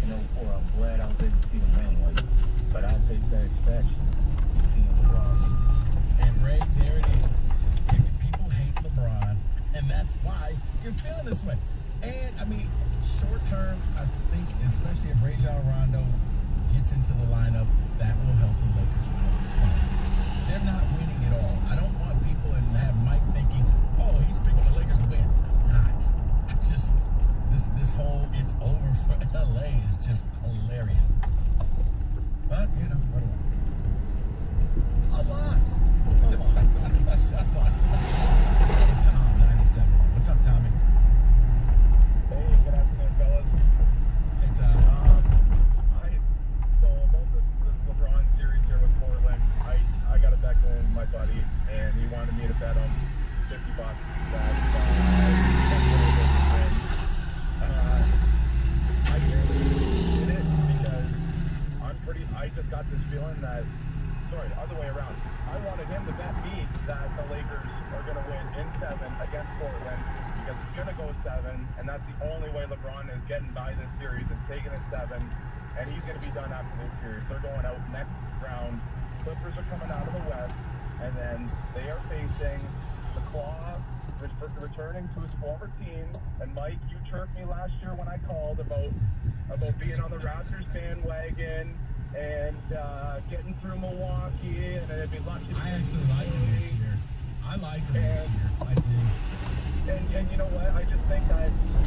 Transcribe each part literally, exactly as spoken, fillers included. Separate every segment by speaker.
Speaker 1: in oh four. I'm glad I was able to see the win, like, but I take satisfaction seeing LeBron.
Speaker 2: And Ray, there it is. People hate LeBron, and that's why you're feeling this way. And I mean, short term, I think, especially if Rajon Rondo gets into the lineup, that will help the Lakers out some. They're not winning at all. I don't want people and have Mike thinking, oh, he's picking the Lakers to win. Not. I just, this this whole it's over for L A is just hilarious. But, you know, what do I? A lot. A lot. Don't beat yourself up. Let's go to Tom, ninety-seven. What's up, Tommy?
Speaker 3: Hey, good afternoon, fellas.
Speaker 2: Hey, Tom.
Speaker 3: Um, I, so about this, this LeBron series here with Portland, I, I got a bet going with my buddy, and he wanted me to bet him fifty bucks that, uh, that Portland would win. Uh, I really did it because I'm pretty, I just got this feeling that, sorry, other way around. I wanted him to bet me that the Lakers are going to win in seven against Portland because it's going to go seven, and that's the only way LeBron is getting by this series is taking it seven, and he's going to be done after this series. They're going out next round. Clippers are coming out of the West, and then they are facing the Claw, returning to his former team. And Mike, you chirped me last year when I called about about being on the Raptors bandwagon and uh, getting through Milwaukee, and they'd be lucky to
Speaker 2: I actually like him this year. I like him this year. I do.
Speaker 3: And, and you know what? I just think that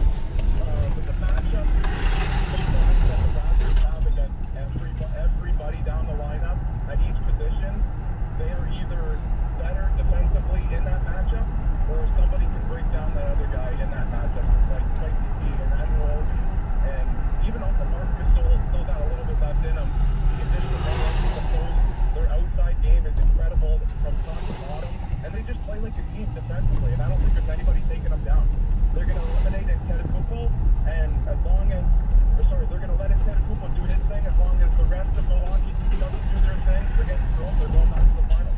Speaker 3: uh, with the matchup that the Raptors have against every, everybody down the lineup at each position, they are either better defensively in that matchup, or somebody can break down that other guy in that matchup, like Mike D and Admiral, and even Uncle Marcus still, still got a little bit left in him. The addition of Russell, their outside game is incredible from top to bottom, and they just play like a team defensively, and I don't think there's anybody taking them down. They're going to eliminate Antetokounmpo, and as long as, or sorry, they're going to let Antetokounmpo do his thing, as long as the rest of Milwaukee doesn't do their thing, they're getting through them, they're going back to the finals.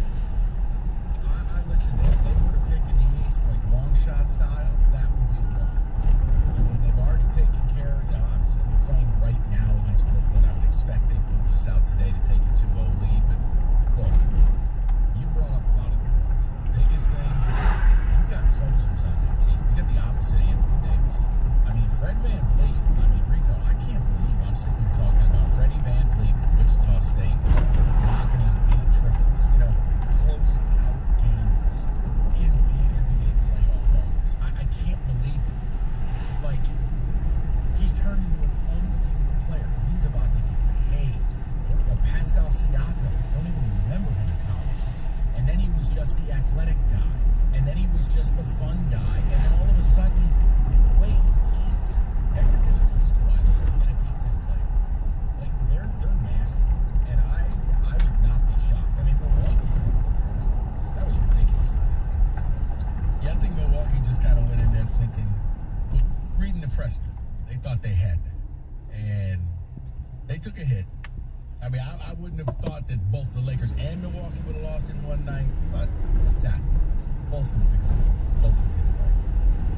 Speaker 2: I, I listen, if they were to pick in the East, like long shot style, that would be the one. I mean, they've already taken care of, you know, obviously they're playing right now against Brooklyn. I would expect they pull this out today to take a two oh lead, but look, you brought up a lot of the points. The biggest thing, you've got closers on that team. We got the opposite Anthony Davis. I mean, Fred VanVleet, I mean, Rico, I can't believe I'm sitting here talking about Freddie VanVleet from Wichita State, knocking in eight triples, you know, closing out games in big N B A playoff moments. I, I can't believe it. Like, he's turned into an unbelievable player. He's about to get paid. You know, Pascal Siakam, don't even remember him in college. And then he was just the athletic guy. And then he was just the fun guy. And then all of a sudden, wait, he's every bit as good as Kawhi Leonard and a top ten player. Like, they're they're nasty. And I I would not be shocked. I mean, Milwaukee's that was ridiculous. Yeah, I think Milwaukee just kind of went in there thinking, well, reading the press, they thought they had that. And they took a hit. I mean, I, I wouldn't have thought that both the Lakers and Milwaukee would have lost in one night, but what's that? Both of them fixed it. Both of them did it right.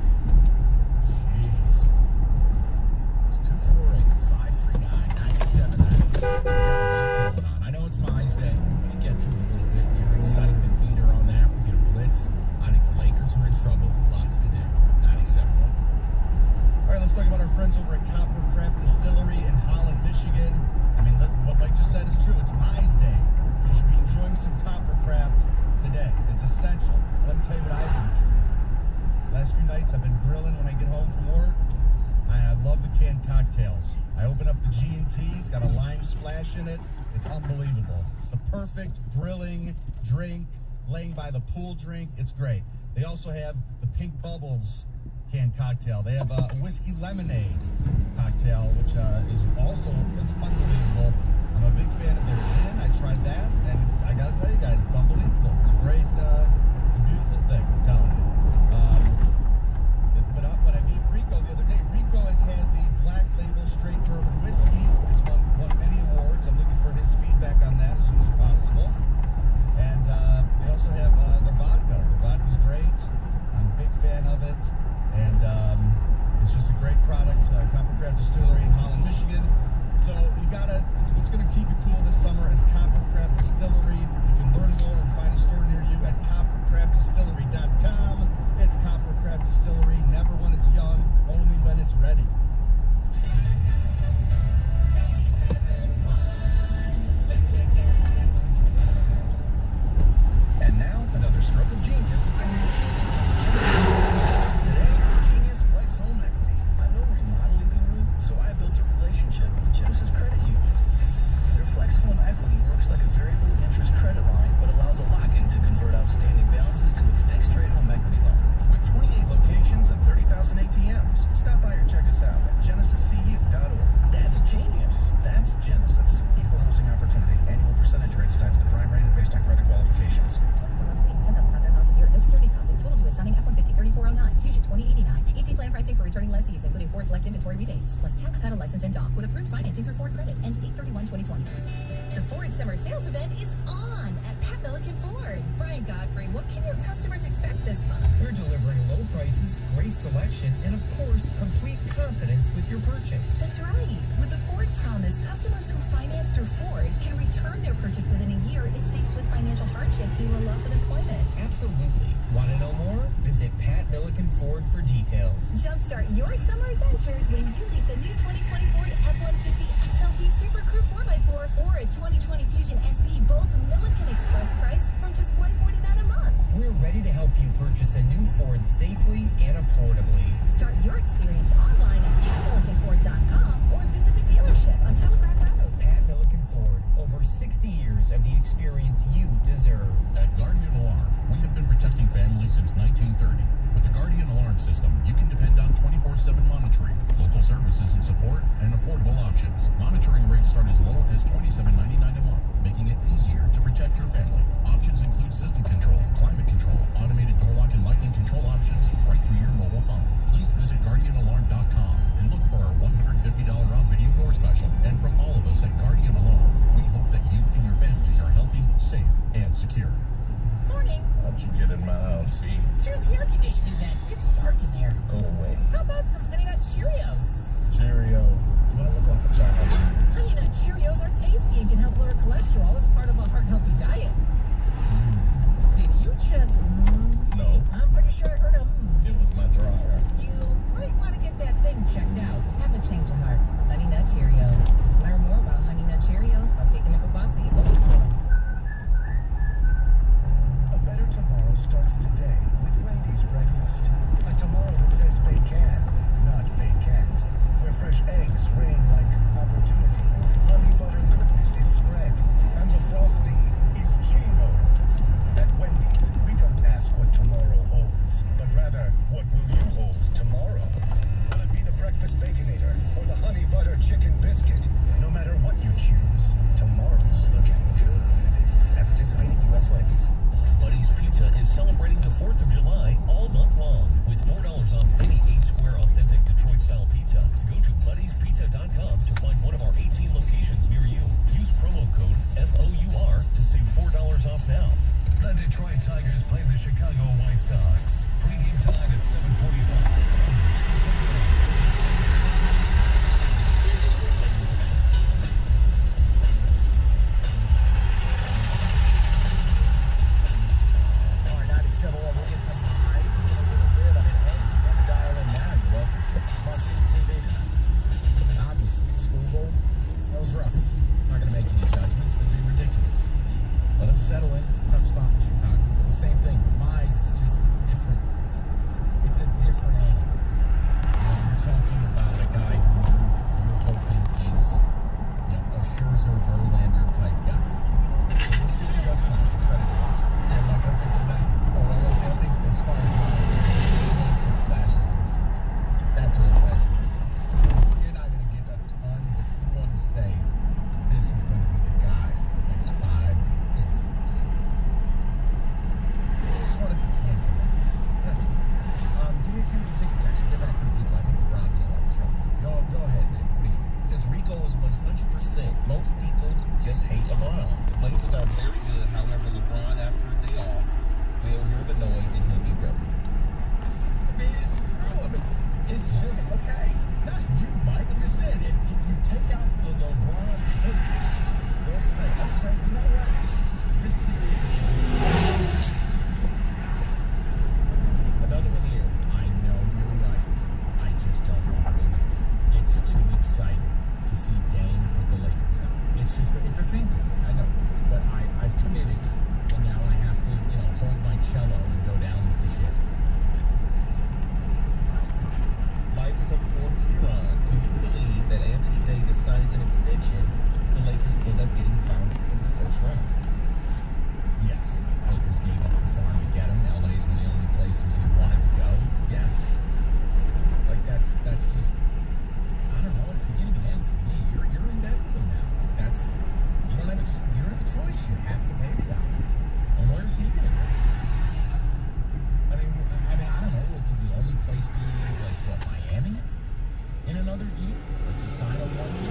Speaker 2: Jeez. It's two four eight, five three nine, nine seven nine seven. We got a lot going on. I know it's Mai's Day. I'm going to get to it a little bit. Your excitement meter on that. We get a blitz. I think the Lakers are in trouble. Lots to do. ninety-seven. All right, let's talk about our friends over at Copper Craft Distillery in Holland, Michigan. I mean, look, what Mike just said is true. It's Mai's Day. You should be enjoying some Copper Craft today. It's essential. Let me tell you what I've been doing. Last few nights, I've been grilling when I get home from work. I, I love the canned cocktails. I open up the G and T. It's got a lime splash in it. It's unbelievable. It's the perfect grilling drink, laying by the pool drink. It's great. They also have the Pink Bubbles canned cocktail. They have a whiskey lemonade cocktail, which uh, is also, it's unbelievable. I'm a big fan of their gin. I tried that, and I gotta tell you guys, it's unbelievable. It's a great, uh, it's a beautiful thing, I'm telling you. Um, it, but uh, when I gave Rico the other day, Rico has had the Black Label Straight Bourbon Whiskey. It's won, won many awards. I'm looking for his feedback on that as soon as possible. And uh, they also have uh, the vodka. The vodka's great. I'm a big fan of it. And um, it's just a great product. Uh, Copper Craft Distillery in Holland, Michigan. what's going to keep you cool this summer is Coppercraft Distillery. You can learn more and find a store near you at coppercraft distillery dot com. It's Coppercraft Distillery, never when it's young, only when it's ready. And now, another stroke of genius. Today, Genius Flex Home Equity. I'm no remodeling guru, so I built a relationship with Genesis Credit Union. Their Flex Home Equity works like a variable interest credit line, but allows a lock-in to convert outstanding balances to a fixed-rate home equity loan. With twenty-eight locations and thirty thousand A T Ms, stop by or check us out at genesis c u dot org. That's genius. That's Genesis. Equal housing opportunity. Annual percentage rates tied to the prime rate and based on credit qualifications.
Speaker 4: ten thousand five hundred dollars a year, no security deposit. Total due at signing F one fifty thirty-four oh nine. Fusion twenty eighty-nine. Easy plan pricing for returning lessees, including Ford Select inventory rebates. Plus tax, title, license, and dock with approved financing through Ford Credit. Ends eight thirty-one twenty twenty. The Ford Summer Sales Event is on at Pat Milliken Ford. Brian Godfrey, what can your customers expect this month?
Speaker 5: We're delivering low prices, great selection, and of course, complete confidence with your purchase.
Speaker 4: That's right. With the Ford Promise, customers who finance through Ford can return their purchase within a year if faced with financial hardship due to loss of employment.
Speaker 5: Absolutely. Want to know more? Visit Pat Milliken Ford for details.
Speaker 4: Jumpstart your summer adventures when you lease a new twenty twenty Ford F one fifty X L T Super Crew four by four or a twenty twenty Fusion S E, both Milliken Express priced from just one hundred forty-nine dollars a month.
Speaker 5: We're ready to help you purchase a new Ford safely and affordably.
Speaker 4: Start your experience online at pat milliken ford dot com or visit the dealership on Telegraph Road.
Speaker 5: Pat Milliken Ford, over sixty years of the experience you deserve.
Speaker 6: At Guardian Alarm, we have been protecting families since nineteen thirty. With the Guardian Alarm system, you can depend on twenty-four seven monitoring, local services and support, and affordable options. Monitoring rates start as low as twenty-seven ninety-nine a month, making it easier to protect your family. Options include system control, climate control, automated door lock and lightning control options right through your mobile phone. Please visit guardian alarm dot com.
Speaker 2: another year. Like you sign a one year.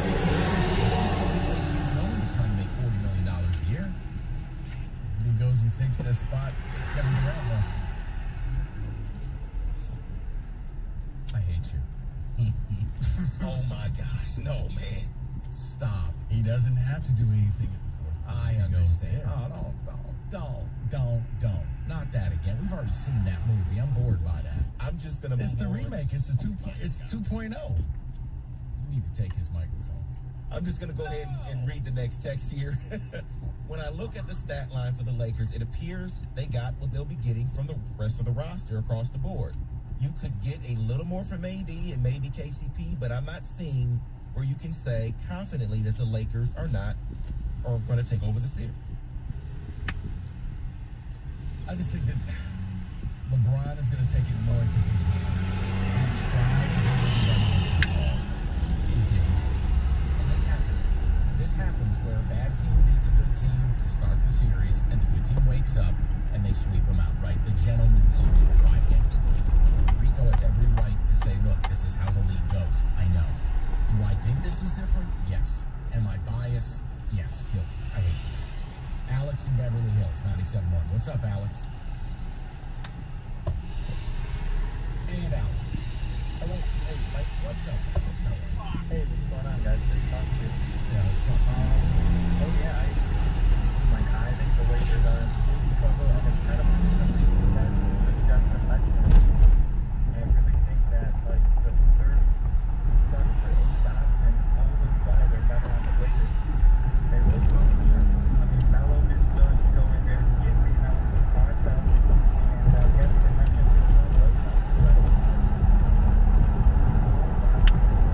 Speaker 2: You're trying to make forty million dollars a year. He goes and takes that spot Kevin Durant left. I hate you. Oh my gosh, no, man. Stop. He doesn't have to do anything at the fourth. I understand. Oh, don't, don't, don't, don't, don't. Not that again. We've already seen that movie. I'm bored by that.
Speaker 7: I'm just gonna.
Speaker 2: It's the
Speaker 7: on.
Speaker 2: remake. It's the two. It's two point oh. You need to take his microphone.
Speaker 7: I'm just gonna go ahead and, and read the next text here. When I look at the stat line for the Lakers, it appears they got what they'll be getting from the rest of the roster across the board. You could get a little more from A D and maybe K C P, but I'm not seeing where you can say confidently that the Lakers are not or going to take over the series.
Speaker 2: I just think that LeBron is going to take it more into his hands. He tried to do it all. He didn't. And this happens. This happens where a bad team beats a good team to start the series, and the good team wakes up and they sweep them out, right? The gentleman's sweep, five games. Rico has every right to say, look, this is how the league goes. I know. Do I think this is different? Yes. Am I biased? Yes. Guilty. I hate you. Alex in Beverly Hills, ninety-seven point one. What's up, Alex? And Alex. Hello. Hey, Mike, what's up? What's up?
Speaker 1: Hey, what's going on, guys? Good to talk to you.
Speaker 2: Yeah, what's up?
Speaker 1: Um, oh, yeah, I, like, I think the Lakers are in trouble, and it's kind of that really got the election. And I really think that, like, the third start for Stock and all of those guys are better on the Lakers. They look well here. I mean, Melo is willing to go in there and get rebounds with Barca, and uh, yes, they mentioned it's not those guys.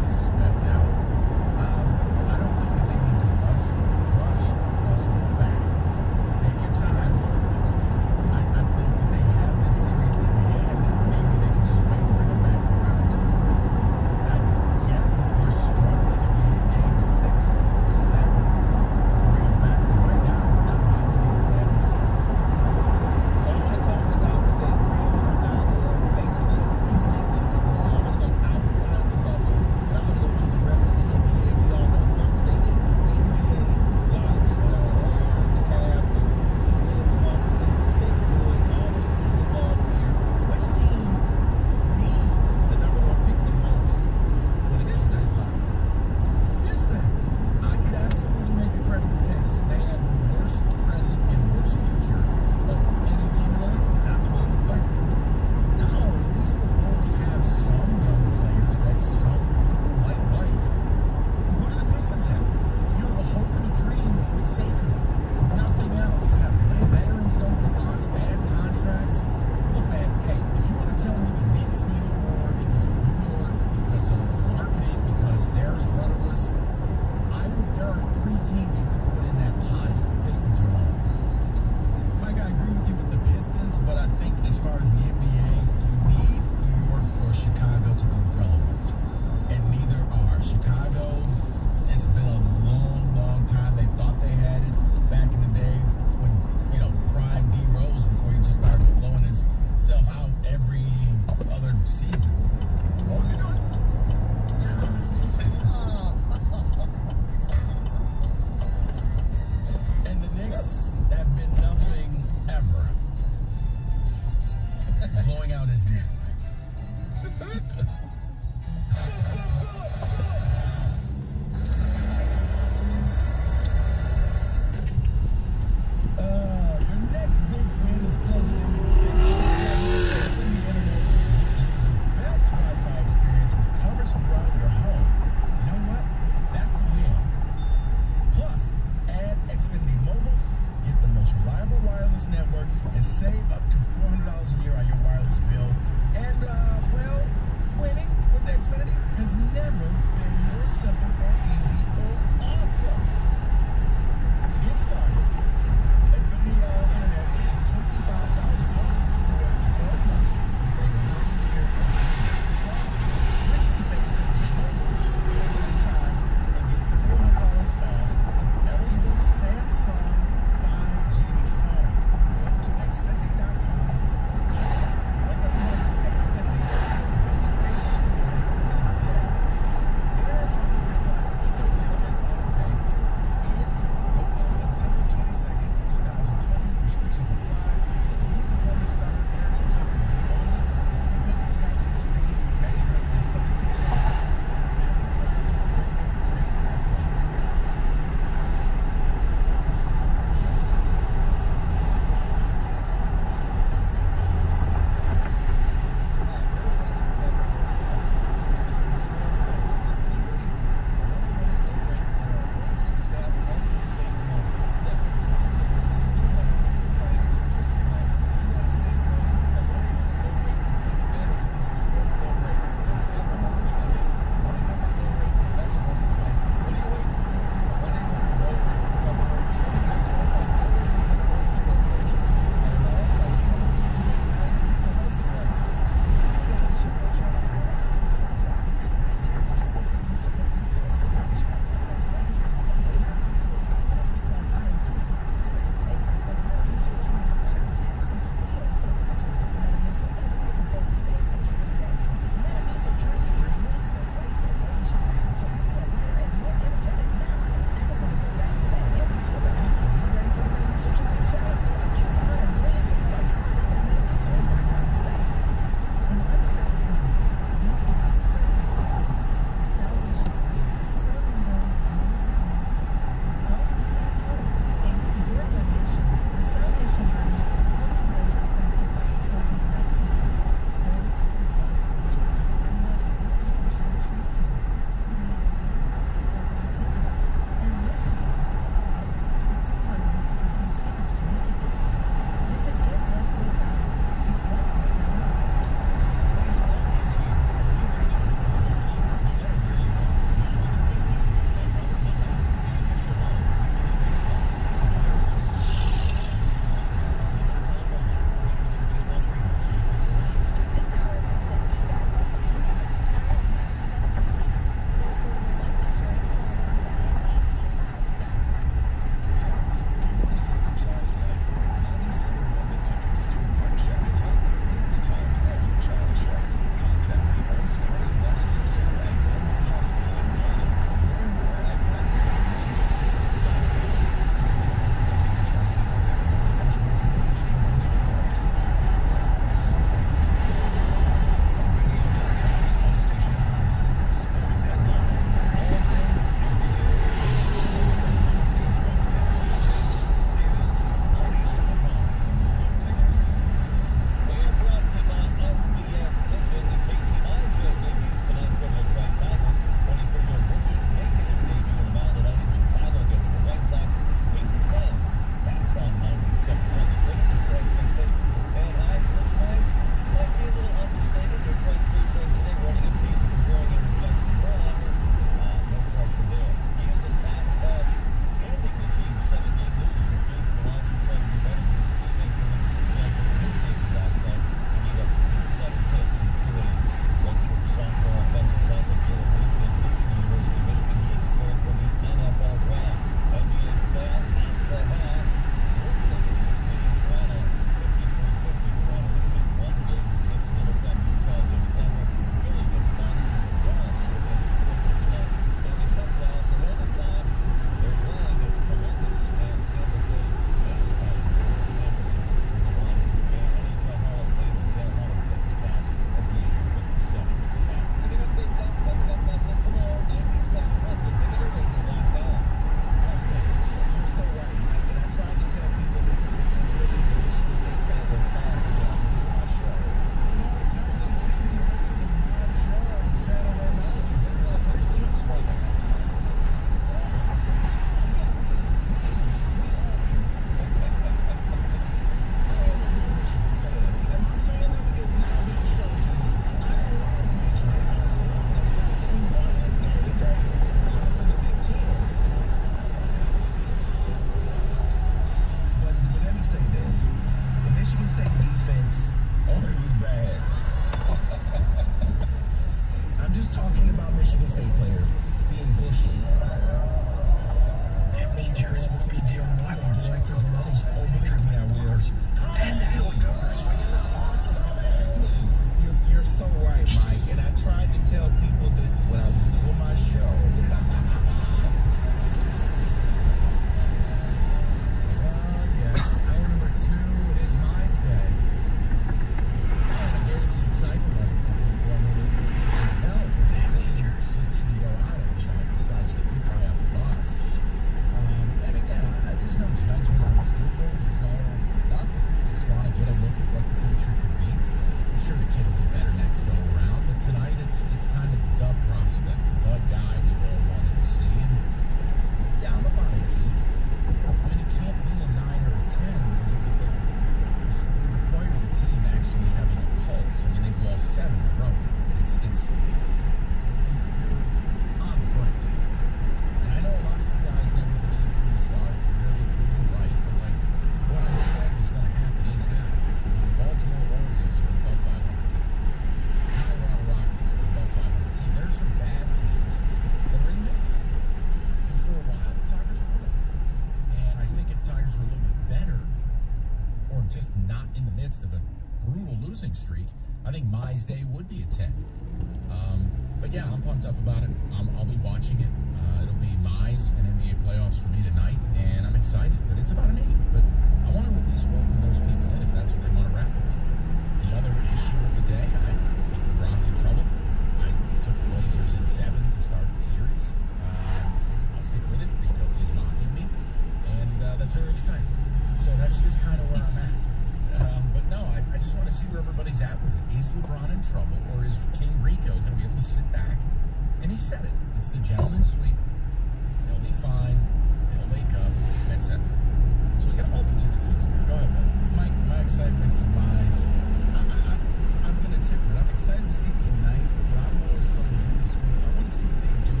Speaker 2: in the midst of a brutal losing streak, I think Mize Day would be a ten. Um, but yeah, I'm pumped up about it. Um, I'll be watching it. Uh, it'll be Mize and N B A playoffs for me tonight, and I'm excited. But it's about an eight. But I want to at least welcome those people in if that's what they want to wrap it with. The other issue of the day, I think LeBron's in trouble. I took Blazers in seven to start the series. Um, I'll stick with it. Rico is mocking me, and uh, that's very exciting. So that's just kind of where I'm at. Um, but no, I, I just want to see where everybody's at with it. Is LeBron in trouble, or is King Rico going to be able to sit back? And he said it. It's the gentleman's sweep. They'll be fine. They'll wake up, et cetera. So we got a multitude of things here. Go ahead, man. My, my excitement for Mize, I, I, I'm going to temper it. I'm excited to see tonight, but I'm more so within this week. I want to see what they do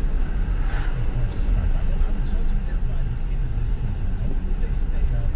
Speaker 2: after a bunch of starts. I'm, I'm judging them by the end of this season. Hopefully they stay up.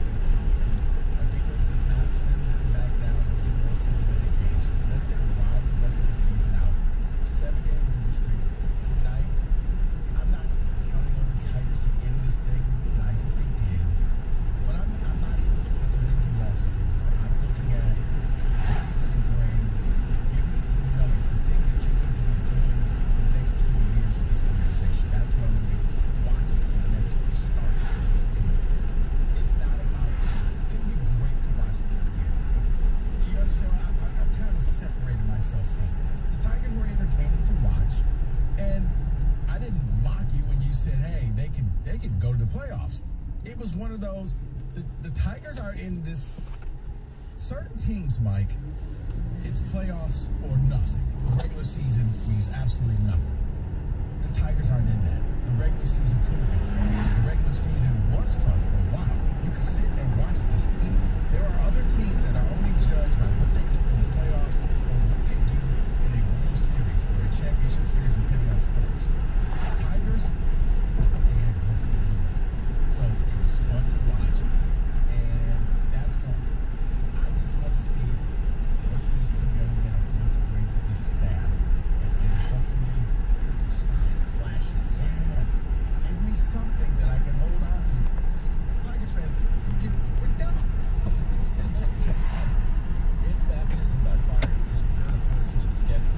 Speaker 2: Avila does not send them back down and win more simulated games. Just let them ride the rest of the season out. Seven-game losing streak tonight. I'm not counting on the Tigers to end this thing. Nice if they did. But I'm, I'm not even looking at the wins and losses anymore. I'm looking at what you're going to bring. Give me some nuggets, some things that you can do doing the next few years for this organization. That's what I'm going to be watching for the next few starts for this team. It's not about team. It'd be great to watch them again. But you understand, I, I, I've kind of separated myself from this. The Tigers were entertaining to watch, and I didn't mock you when you said, hey, they can they can go to the playoffs. It was one of those, the, the Tigers are in this, certain teams, Mike, it's playoffs or nothing. The regular season means absolutely nothing. The Tigers aren't in that. The regular season could have been fun. The regular season was fun for a while. You could sit and watch this team. There are other teams that are only judged by what they do in the playoffs or what they do in a World Series or a championship series, depending on sports. Tigers, they had nothing to lose. So it was fun to watch. And that's gone. I just want to see what these two young men are going to bring to this staff. And, and hopefully, signs, flashes. Yeah. Give me something that I can hold on to. Tigers fans, you, we're desperate. It just needs something. It's baptism by fire, too. You're in a portion of the schedule.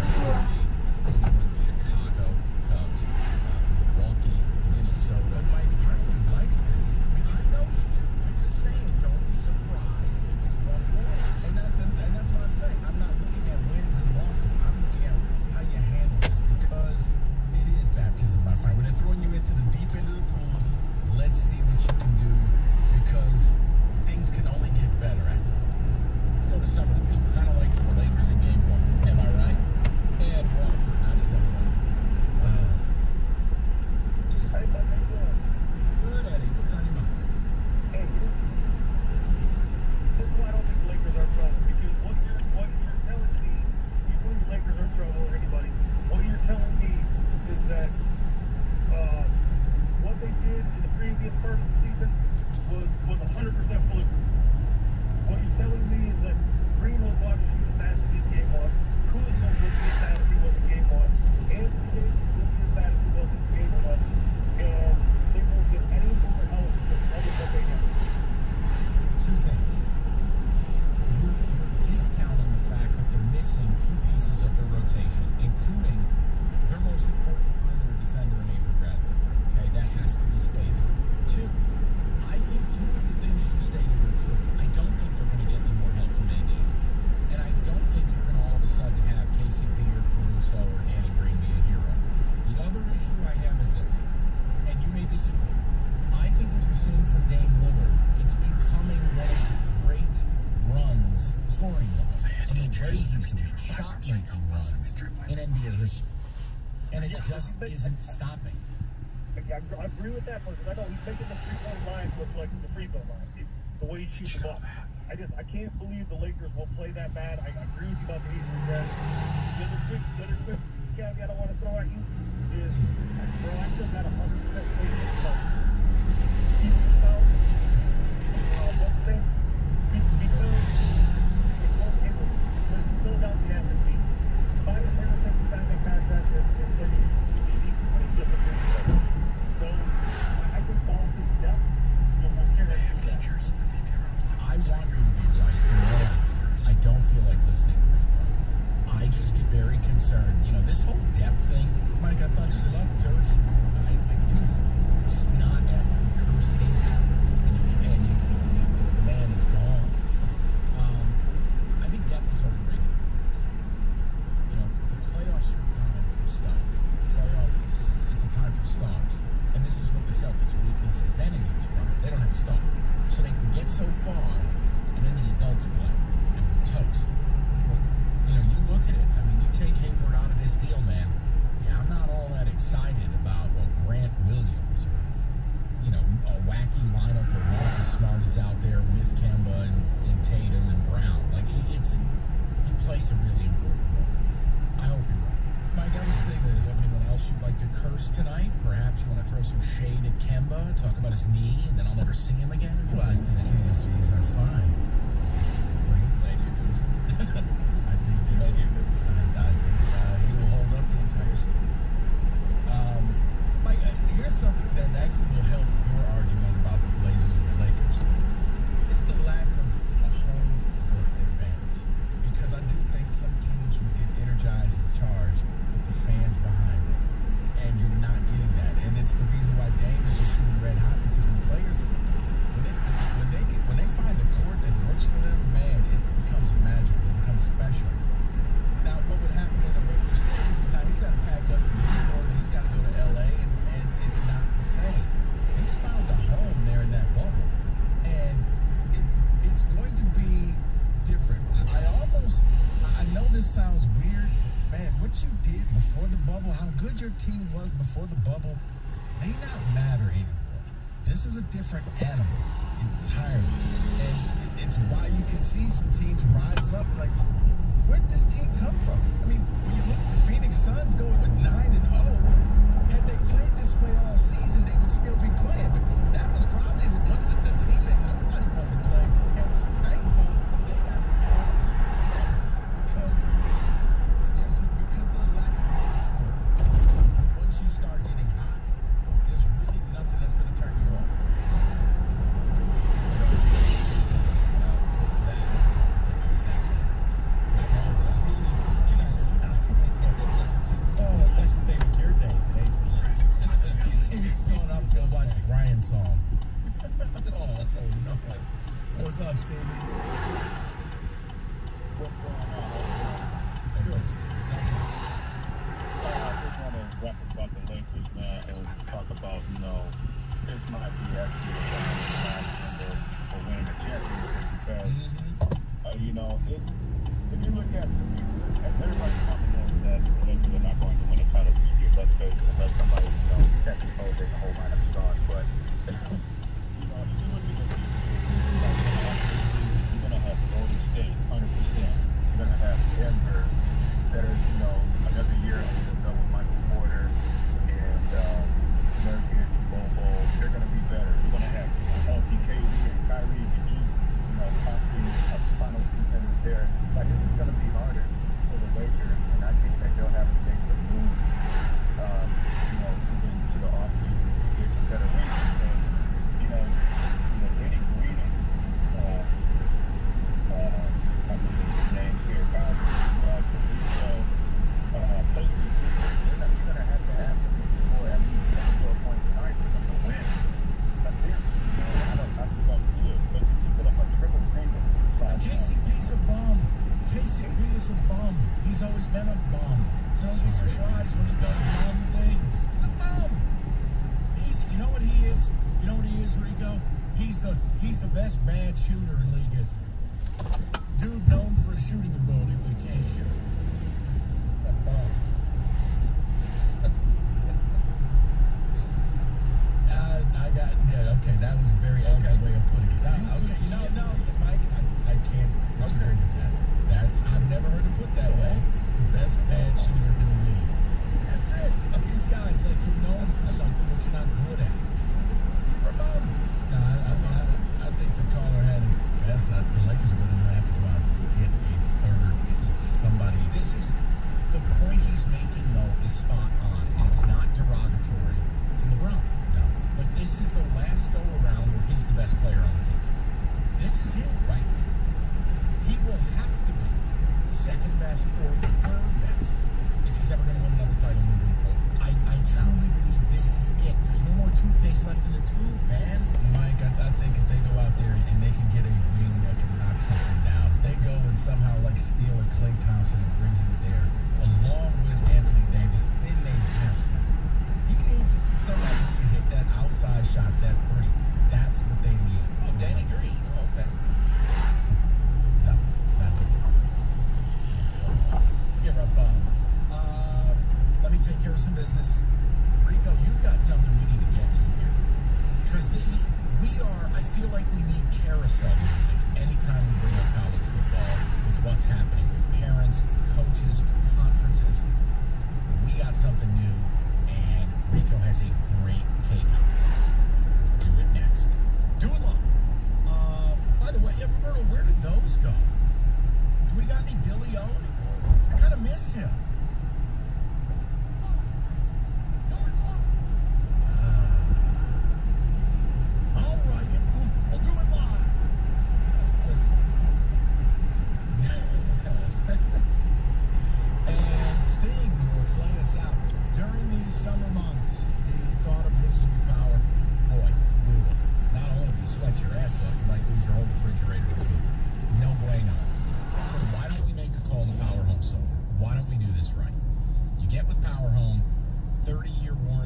Speaker 2: Cleveland, Chicago, Cubs, uh, Milwaukee, Minnesota. But Mike Brown likes this. I mean, I know you do. I'm just saying, don't be surprised if it's rough waters. And, that, and that's what I'm saying. I'm not looking at wins and losses. I'm looking at how you handle this, because it is baptism by fire. When they're throwing you into the deep end of the pool, let's see what you can do, because things can only get better after that. Let's go to some of the people, kind of like for the Lakers in game one. Am I right? And Waterford, ninety-seven one. Uh,
Speaker 3: Hey, but they doing?
Speaker 2: good, Eddie. What's on your mind?
Speaker 3: Hey, you this is why I don't think the Lakers are in trouble, because what you're, what you're telling me, you think the Lakers are in trouble or anybody, what you're telling me is that uh, what they did in the previous part of the season was, was one hundred percent fluke. What you're telling me is that Green was watching you as fast as his game was, Kuzma was as fast as he was in game one, Anthony Davis was as fast as he was in game one, and they won't get any more help than what they have.
Speaker 2: Two things. You're, you're discounting the fact that they're missing two pieces of their rotation, including their most important perimeter defender in Avery Bradley. Okay, that has to be stated. Two, I think two of the things you stated are true. I don't think they're going to get any more help from A D. And I don't think you're going to all of a sudden have K C P or Caruso or Danny Green be a hero. The other issue I have is this, and you may disagree. I think what you're seeing from Dame Lillard, it's becoming one of the great runs, scoring runs, and the way he's doing shot-making runs in N B A history. And it just isn't stopping.
Speaker 3: I, I agree with that, because I know he's making the three-point line look like the free throw line. He, the way he shoots the ball. I just, I can't believe the Lakers will play that bad. I, I agree with you about the Eastern Red. The other quick, the other quick caveat I want to throw at you is, bro, I still got a hundred percent faith in yourself. Keep yourself. Uh, one thing, because it won't, it will, but it's still down the average team. Five to ten percent of that contract is thirty, when it's just a fifty percent. So, I think Boston's depth will carry you.
Speaker 2: I want you to be a else you'd like to curse tonight? Perhaps you want to throw some shade at Kemba, talk about his knee, and then I'll never see him again?
Speaker 8: Well, I think his fees are fine.
Speaker 2: Well, glad you do.
Speaker 8: I think
Speaker 2: Glad you do.
Speaker 8: I, I think uh, he will hold up the entire series.
Speaker 2: Um, Mike, uh, here's something that actually will help your argument about the Blazers and the Lakers. It's the lack of a home court advantage. Because I do think some teams will get energized and charged with the fans behind them. And you're not getting that. And it's the reason why Dame is just shooting red hot, because when players, when they, when they, get, when they find a court that works for them, man, it becomes magical. It becomes special. Now, what would happen in a regular series is now he's got to pack up to New Orleans, he's got to go to L A, and, and it's not the same. He's found a home there in that bubble. And it, it's going to be different. I, I almost, I know this sounds weird. Man, what you did before the bubble, how good your team was before the bubble, may not matter anymore. This is a different animal entirely. And it, it's why you can see some teams rise up like, where'd this team come from? I mean, when you look at the Phoenix Suns going with nine and oh, had they played this way all season, they would still be playing. But that was probably the, one the, the team that nobody wanted to play and was thankful they got asked to because there's because of the lack of home court. Once you start getting hot, there's really nothing that's going to turn you on. Oh, yesterday was your day. Today's mine. Going up to watch Brian's song. Oh, oh no. What's up, Stevie?
Speaker 3: What's going on?
Speaker 2: Good, Stevie. What's up?
Speaker 3: I just want to rap about the Lakers, man, and talk about, you know, this might be actually a time for for winning the championship because, uh, you know, it, if you look at, everybody's talking about that the Lakers are not going to win a title this year, let's face it, unless somebody, you know, catches hold of the whole lineup stars. But, you know, if you look at the you're going to have Golden State, one hundred percent. You're going to have Denver, that is, you know, another year under the belt with Michael Porter and um, Nurkic, Bobo. They're going to be better. You're going to have healthy K D and Kyrie to eat, you know, possibly a final contenders there. Like, it's going to be harder for the Lakers, and I think that they'll have to make some moves, um, you know, moving to the offseason to get some better wins. And, you know, you know, Danny Green, uh, uh, I believe his name's here, Kyle, uh, Caruso, uh, places, you're going to have to have them before at least four points tonight for them to win. That's it. You know, I don't, I don't know who it is, but you put up a triple single.
Speaker 2: K C P's a bum. K C P is a bum. He's always been a bum. So don't be surprised when he does bum things. He's a bum. He's, you know what he is? You know what he is, Rico? He's the he's the best bad shooter in league history. Dude known for his shooting ability, but he can't shoot. A bum. uh, I got yeah. Okay, that was a very okay way of putting it. Uh, okay, you know, no, Mike, I, I can't disagree with that. That's I've never heard it put that way. The best bad shooter in the league. That's it. These guys, like, you're known for something, but you're not good at it. You're a bum. No, I, I, I, I think the caller had it best. I, the Lakers are going to have to go out and get a third piece. Somebody. This is the point he's making, though, is spot on, and it's not derogatory to LeBron. No. But this is the last go around where he's the best player on the team. This is it, right? He will have to be second best or third best if he's ever going to win another title moving forward. I, I truly believe this is it. There's no more toothpaste left in the tube, man. Mike, I, I think if they go out there and they can get a wing that can knock something down, if they go and somehow like steal a Klay Thompson and bring him there, along with Anthony Davis, then they have some. He needs somebody who can hit that outside shot, that three. That's what they need. Oh, Danny Green. Oh, okay. No, not You're a bum. Uh, let me take care of some business. Rico, you've got something we need to get to here. Because we are, I feel like we need carousel music anytime we bring up college football with what's happening with parents, with coaches, with conferences.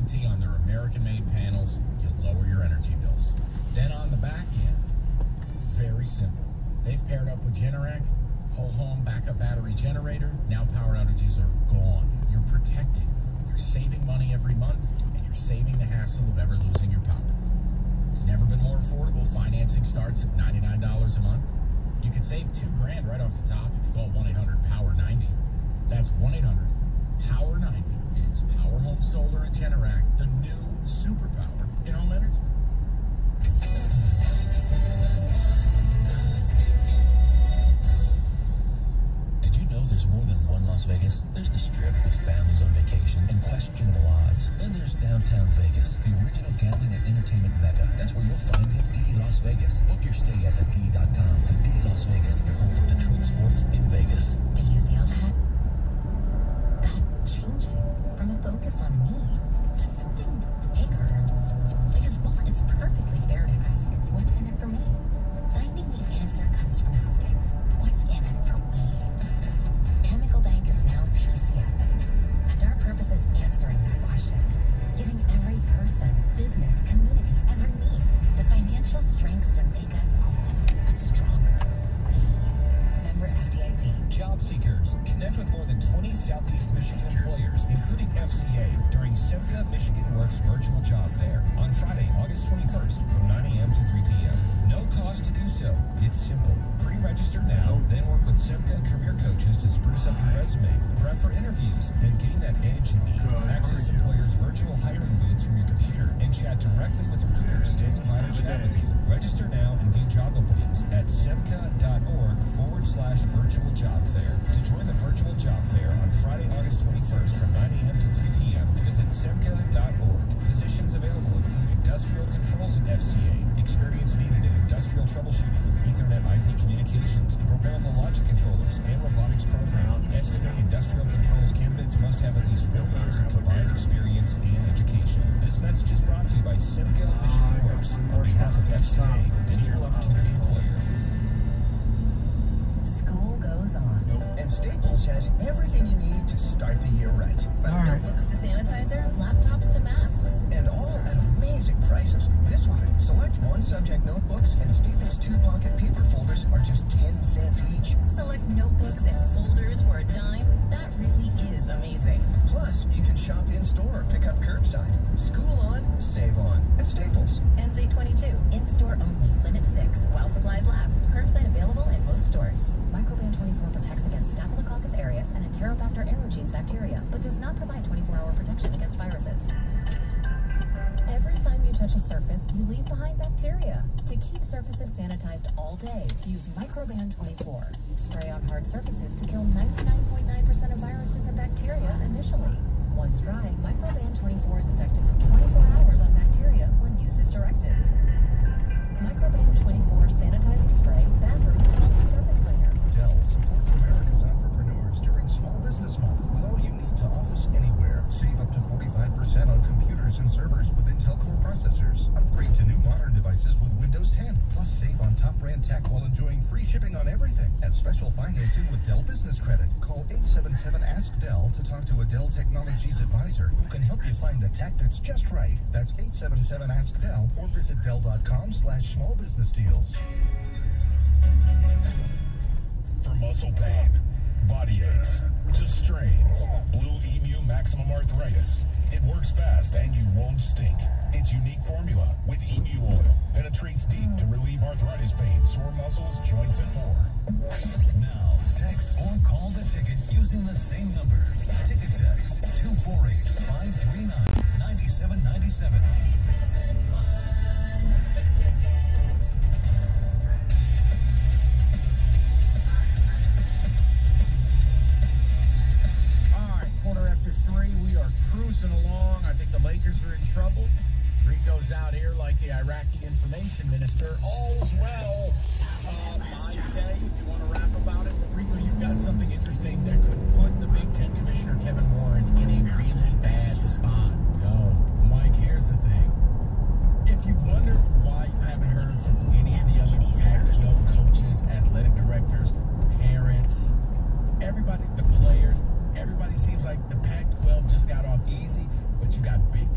Speaker 2: warranty on their American-made panels, you'll lower your energy bills. Then on the back end, it's very simple. They've paired up with Generac, whole home backup battery generator. Now power outages are gone. You're protected. You're saving money every month, and you're saving the hassle of ever losing your power. It's never been more affordable. Financing starts at ninety-nine dollars a month. You could save two grand right off the top if you call one eight hundred power ninety. That's one eight hundred power ninety. It's Power Home Solar and Generac, the new superpower in home energy.
Speaker 9: Did you know there's more than one Las Vegas? There's the Strip with families on vacation and questionable odds. Then there's downtown Vegas, the original gambling and entertainment mecca. That's where you'll find the D Las Vegas. Book your stay at the D dot com. The D Las Vegas, your home for Detroit sports in Vegas.
Speaker 4: Do you feel that? That changing from a focus on me to something bigger? Because while it's perfectly fair to ask, what's in it for me? Finding the answer comes from asking, what's in it for we? Chemical Bank is now P C F A, and our purpose is answering that question, giving every person, business, community, every need the financial strength to make us all a stronger we. Member F D I C.
Speaker 5: Job seekers, connect with more than twenty Southeast Michigan employers, including F C A, during SEMCA Michigan Works Virtual Job Fair on Friday, August twenty-first from nine a m to three p m No cost to do so. It's simple. Pre-register now, then work with SEMCA career coaches to spruce up your resume, prep for interviews, and gain that edge you need. Access employers' virtual hiring booths from your computer and chat directly with recruiters standing by to chat with you. Register now and view job openings at semca.org forward slash virtual job fair. To join the virtual job fair on Friday, August twenty-first from nine a m to three p m, visit semca dot org. Positions available include industrial controls and F C A, experience needed in industrial troubleshooting with Ethernet I P communications, programmable logic controllers, and robotics program. F C A industrial controls candidates must have at least four years of combined experience and education. This message is brought to you by SEMCA Michigan Works on behalf of F C A, an equal opportunity employer.
Speaker 4: School goes on.
Speaker 10: And Staples has everything you need to start the year right.
Speaker 4: From
Speaker 10: All right.
Speaker 4: notebooks to sanitizer, laptops to masks.
Speaker 10: And all at amazing prices. This week, select one subject notebooks and Staples two pocket paper folders are just ten cents each.
Speaker 4: Select notebooks and folders for a dime. That really is amazing.
Speaker 10: Plus, you can shop in-store or pick up curbside. School on, save on at Staples.
Speaker 4: N Z twenty-two, in-store only, limit six, while supplies last. Curbside available at most stores. Microban twenty-four protects against Staphylococcus aureus and Enterobacter aerogenes bacteria, but does not provide twenty-four hour protection against viruses. Every time you touch a surface, you leave behind bacteria. To keep surfaces sanitized all day, use Microban twenty-four. Spray on hard surfaces to kill ninety-nine point nine percent of viruses and bacteria initially. Once dry, Microban twenty-four is effective for twenty-four hours on bacteria when used as directed. Microban twenty-four sanitizing spray, bathroom, and multi-surface cleaner.
Speaker 6: Dell supports America's entrepreneurs during Small Business Month with all you need to office anywhere. Save up to forty-five percent on computers and servers with Intel Core processors. Upgrade to new modern devices with Windows ten. Plus save on top brand tech while enjoying free shipping on everything and special financing with Dell Business Credit. Call eight seven seven ask Dell to talk to a Dell Technologies advisor who can help you find the tech that's just right. That's eight seven seven ask Dell or visit dell dot com slash small business deals.
Speaker 11: For muscle pain, body aches, to strains, Blue Emu Maximum Arthritis. It works fast and you won't stink. Its unique formula with emu oil penetrates deep to relieve arthritis pain, sore muscles, joints, and more.
Speaker 12: Now, text or call the ticket using the same number. Ticket text two four eight, five three nine, nine seven nine seven.
Speaker 2: Cruising along. I think the Lakers are in trouble. Rico's out here like the Iraqi information minister. All's well. Uh, Mother's Day, if you want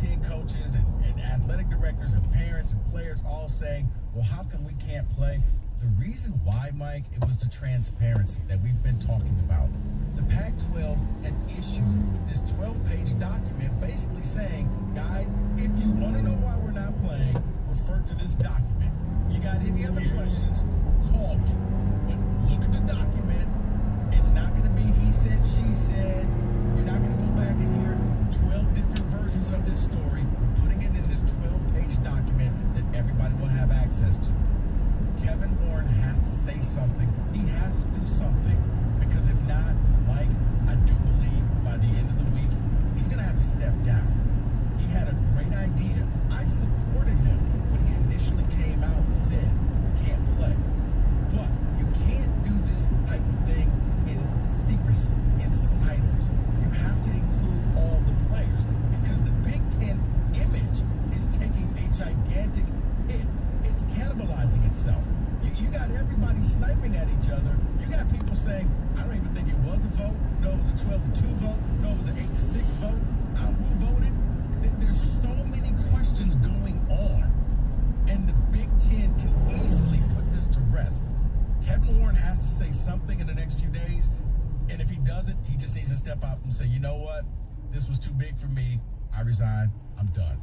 Speaker 2: Ten coaches and, and athletic directors and parents and players all saying, well, how come we can't play? The reason why, Mike, it was the transparency that we've been talking about. The Pac twelve had issued this twelve-page document basically saying, guys, if you want to know why we're not playing, refer to this document. You got any other questions, call me. But look at the document. It's not going to be he said, she said. You're not going to go back and hear twelve different versions of this story. We're putting it in this twelve-page document that everybody will have access to. Kevin Warren has to say something. He has to do something. Because if not, Mike, I do believe by the end of the week, he's going to have to step down. He had a great idea. I supported him when he initially came out and said, we can't play. But you can't do this type of thing in secrecy, in silence. You have to include all the players because the Big Ten image is taking a gigantic hit. It's cannibalizing itself. You, you got everybody sniping at each other. You got people saying, I don't even think it was a vote. No, it was a twelve to two vote. No, it was an eight to six vote. Uh, who voted? There's so many questions going on. And the Big Ten can easily put this to rest. Kevin Warren has to say something in the next few days. And if he doesn't, he just needs to step up and say, you know what? This was too big for me. I resign. I'm done.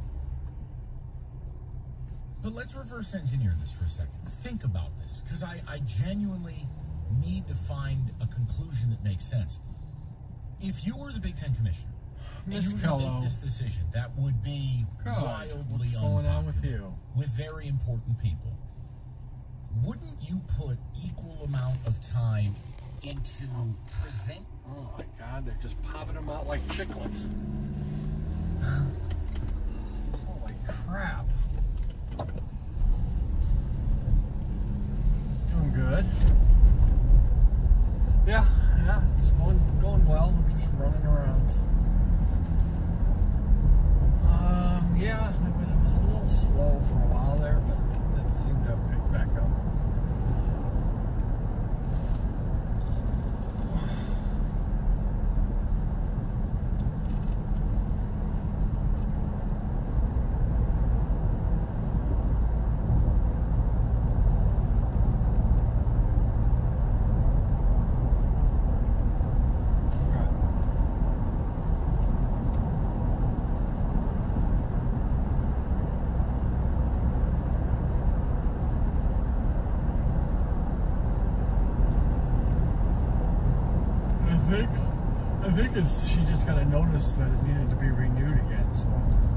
Speaker 13: But let's reverse engineer this for a second. Think about this, because I, I genuinely need to find a conclusion that makes sense. If you were the Big Ten commissioner, and
Speaker 14: Miss
Speaker 13: you were going to
Speaker 14: Kello.
Speaker 13: make this decision, that would be
Speaker 14: God,
Speaker 13: wildly
Speaker 14: what's going on with
Speaker 13: unpopular
Speaker 14: you?
Speaker 13: with very important people. Wouldn't you put equal amount of time into present?
Speaker 14: Oh my God, they're just popping them out like chiclets. Holy crap. Doing good. Yeah, yeah, it's going, going well. We're just running around. Um, yeah, it was a little slow for a while there, but it seemed to have picked back up. I think, I think it's, she just got to notice that it needed to be renewed again, so.